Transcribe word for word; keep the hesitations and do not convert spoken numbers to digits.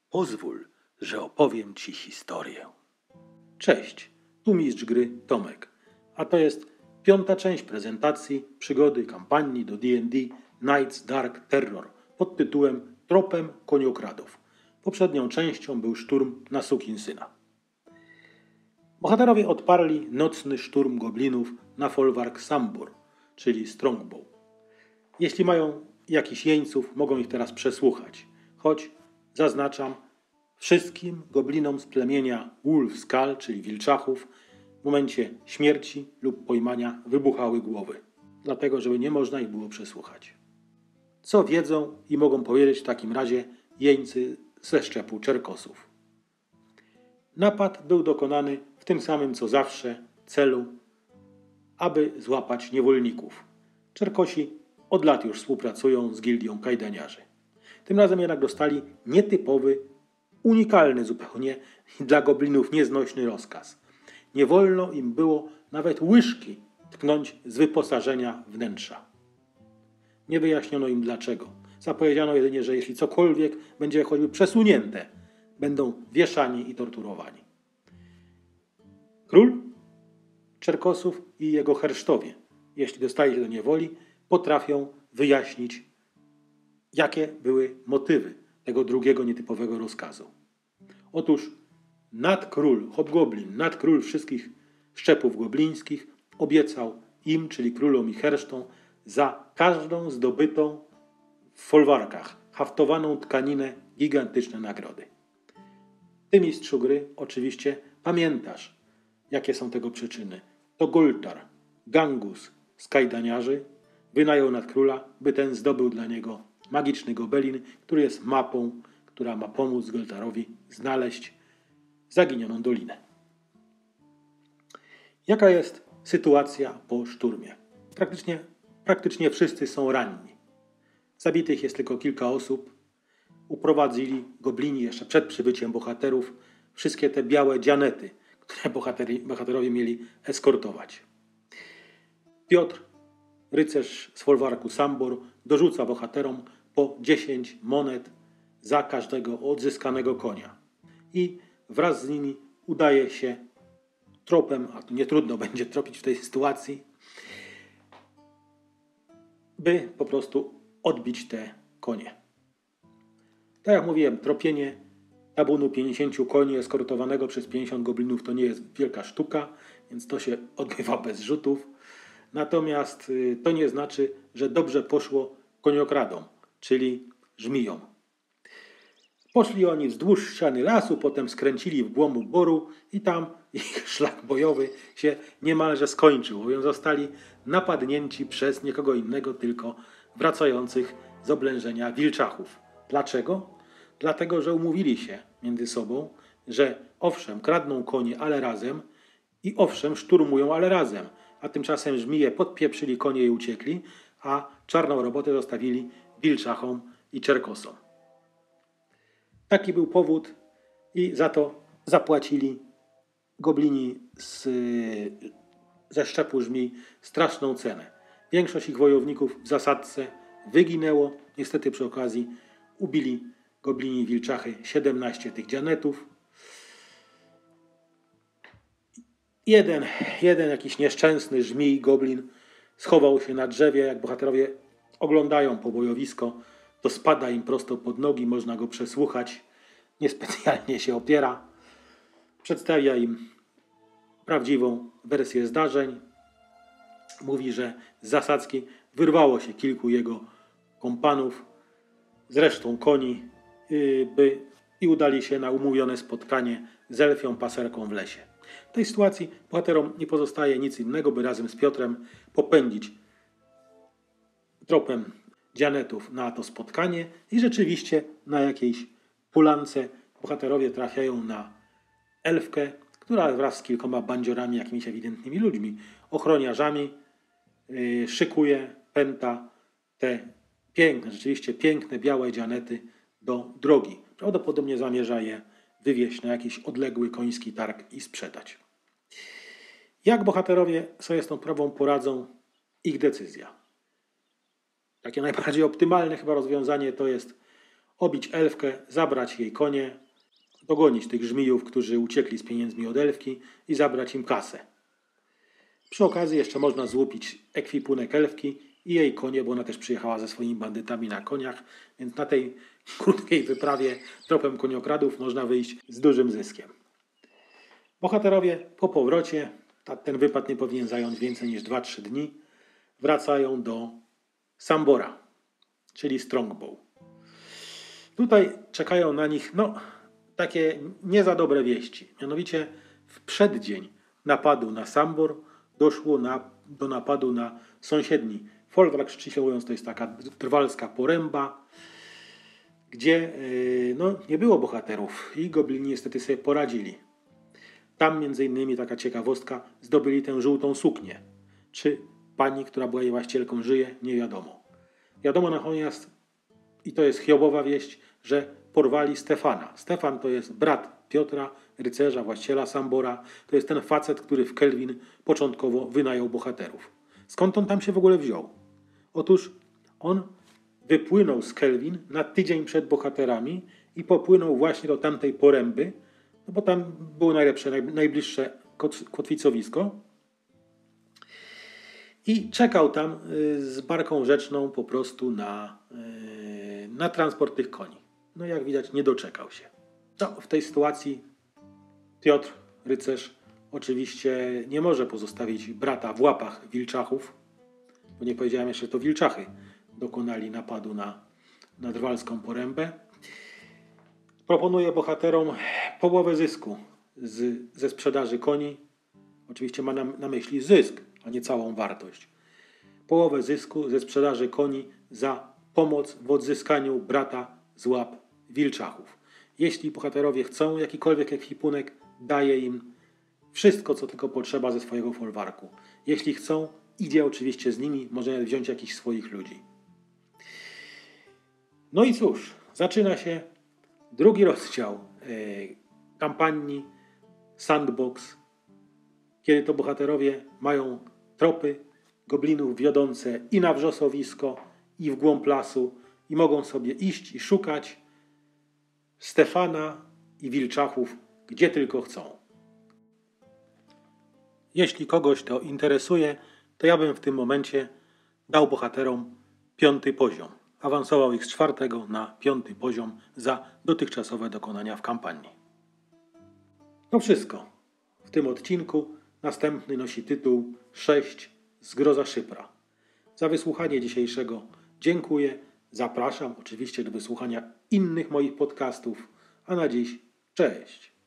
Pozwól, że opowiem Ci historię. Cześć, tu mistrz gry Tomek, a to jest piąta część prezentacji przygody kampanii do D and D Night's Dark Terror pod tytułem Tropem Koniokradów. Poprzednią częścią był szturm na sukinsyna. Bohaterowie odparli nocny szturm goblinów na folwark Sambor, czyli Strongbow. Jeśli mają jakichś jeńców, mogą ich teraz przesłuchać, choć zaznaczam, wszystkim goblinom z plemienia Wolfskull, czyli wilczachów, w momencie śmierci lub pojmania wybuchały głowy, dlatego żeby nie można ich było przesłuchać. Co wiedzą i mogą powiedzieć w takim razie jeńcy ze szczepu Czerkosów? Napad był dokonany w tym samym co zawsze celu, aby złapać niewolników. Czerkosi od lat już współpracują z gildią kajdaniarzy. Tym razem jednak dostali nietypowy, unikalny zupełnie dla goblinów nieznośny rozkaz. Nie wolno im było nawet łyżki tknąć z wyposażenia wnętrza. Nie wyjaśniono im dlaczego. Zapowiedziano jedynie, że jeśli cokolwiek będzie choćby przesunięte, będą wieszani i torturowani. Król Czerkosów i jego hersztowie, jeśli dostali się do niewoli, potrafią wyjaśnić, jakie były motywy tego drugiego nietypowego rozkazu. Otóż nadkról, hobgoblin, nadkról wszystkich szczepów goblińskich obiecał im, czyli królom i hersztom, za każdą zdobytą w folwarkach haftowaną tkaninę gigantyczne nagrody. Ty, mistrzu gry, oczywiście pamiętasz, jakie są tego przyczyny. To Goltar, Gangus z kajdaniarzy wynajął nadkróla, by ten zdobył dla niego magiczny gobelin, który jest mapą, która ma pomóc Goltarowi znaleźć zaginioną dolinę. Jaka jest sytuacja po szturmie? Praktycznie, praktycznie wszyscy są ranni. Zabitych jest tylko kilka osób. Uprowadzili goblini jeszcze przed przybyciem bohaterów wszystkie te białe dzianety, które bohateri, bohaterowie mieli eskortować. Piotr, rycerz z folwarku Sambor, dorzuca bohaterom po dziesięć monet za każdego odzyskanego konia. I wraz z nimi udaje się tropem, a tu nie trudno będzie tropić w tej sytuacji, by po prostu odbić te konie. Tak jak mówiłem, tropienie tabunu pięćdziesięciu koni eskortowanego przez pięćdziesiąt goblinów to nie jest wielka sztuka, więc to się odbywa bez rzutów. Natomiast to nie znaczy, że dobrze poszło koniokradom, czyli żmijom. Poszli oni wzdłuż ściany lasu, potem skręcili w głąb boru i tam ich szlak bojowy się niemalże skończył, bowiem zostali napadnięci przez nikogo innego, tylko wracających z oblężenia wilczachów. Dlaczego? Dlatego, że umówili się między sobą, że owszem, kradną konie, ale razem i owszem, szturmują, ale razem, a tymczasem żmije podpieprzyli konie i uciekli, a czarną robotę zostawili wilczachom i Czerkosom. Taki był powód i za to zapłacili goblini z, ze szczepu żmij straszną cenę. Większość ich wojowników w zasadce wyginęło. Niestety przy okazji ubili goblini i wilczachy siedemnaście tych dzianetów. Jeden, jeden jakiś nieszczęsny żmij, goblin schował się na drzewie. Jak bohaterowie oglądają pobojowisko, to spada im prosto pod nogi, można go przesłuchać. Niespecjalnie się opiera. Przedstawia im prawdziwą wersję zdarzeń. Mówi, że z zasadzki wyrwało się kilku jego kompanów z resztą koni by, i udali się na umówione spotkanie z elfią paserką w lesie. W tej sytuacji bohaterom nie pozostaje nic innego, by razem z Piotrem popędzić tropem dzianetów na to spotkanie i rzeczywiście na jakiejś polance bohaterowie trafiają na elfkę, która wraz z kilkoma bandziorami, jakimiś ewidentnymi ludźmi, ochroniarzami, yy, szykuje, pęta te piękne, rzeczywiście piękne, białe dzianety do drogi. Prawdopodobnie zamierza je wywieźć na jakiś odległy koński targ i sprzedać. Jak bohaterowie sobie z tą sprawą poradzą? Ich decyzja. Takie najbardziej optymalne chyba rozwiązanie to jest obić elfkę, zabrać jej konie, dogonić tych żmijów, którzy uciekli z pieniędzmi od elfki i zabrać im kasę. Przy okazji jeszcze można złupić ekwipunek elfki i jej konie, bo ona też przyjechała ze swoimi bandytami na koniach, więc na tej krótkiej wyprawie tropem koniokradów można wyjść z dużym zyskiem. Bohaterowie po powrocie, ten wypad nie powinien zająć więcej niż dwa trzy dni, wracają do Sambora, czyli Strongbow. Tutaj czekają na nich no, takie nie za dobre wieści. Mianowicie w przeddzień napadu na Sambor doszło na, do napadu na sąsiedni folwark, ściśle mówiąc to jest taka drwalska poręba, gdzie yy, no, nie było bohaterów i goblini niestety sobie poradzili. Tam między innymi taka ciekawostka, zdobyli tę żółtą suknię. Czy pani, która była jej właścicielką, żyje? Nie wiadomo. Wiadomo natomiast, i to jest hiobowa wieść, że porwali Stefana. Stefan to jest brat Piotra, rycerza, właściciela Sambora. To jest ten facet, który w Kelvin początkowo wynajął bohaterów. Skąd on tam się w ogóle wziął? Otóż on wypłynął z Kelvin na tydzień przed bohaterami i popłynął właśnie do tamtej poręby, no bo tam było najlepsze, naj, najbliższe kotwicowisko. I czekał tam z barką rzeczną po prostu na, na transport tych koni. No jak widać nie doczekał się. No, w tej sytuacji Piotr, rycerz, oczywiście nie może pozostawić brata w łapach wilczachów, bo nie powiedziałem jeszcze, to wilczachy dokonali napadu na, na drwalską porębę. Proponuje bohaterom połowę zysku z, ze sprzedaży koni. Oczywiście ma na, na myśli zysk, a nie całą wartość. Połowę zysku ze sprzedaży koni za pomoc w odzyskaniu brata z łap wilczachów. Jeśli bohaterowie chcą jakikolwiek ekwipunek, daje im wszystko, co tylko potrzeba ze swojego folwarku. Jeśli chcą, idzie oczywiście z nimi, może wziąć jakichś swoich ludzi. No i cóż, zaczyna się drugi rozdział e, kampanii Sandbox, kiedy to bohaterowie mają tropy goblinów wiodące i na wrzosowisko, i w głąb lasu i mogą sobie iść i szukać Stefana i wilczachów, gdzie tylko chcą. Jeśli kogoś to interesuje, to ja bym w tym momencie dał bohaterom piąty poziom. Awansował ich z czwartego na piąty poziom za dotychczasowe dokonania w kampanii. To wszystko w tym odcinku. Następny nosi tytuł sześć Zgroza Szypra. Za wysłuchanie dzisiejszego dziękuję. Zapraszam oczywiście do wysłuchania innych moich podcastów. A na dziś cześć.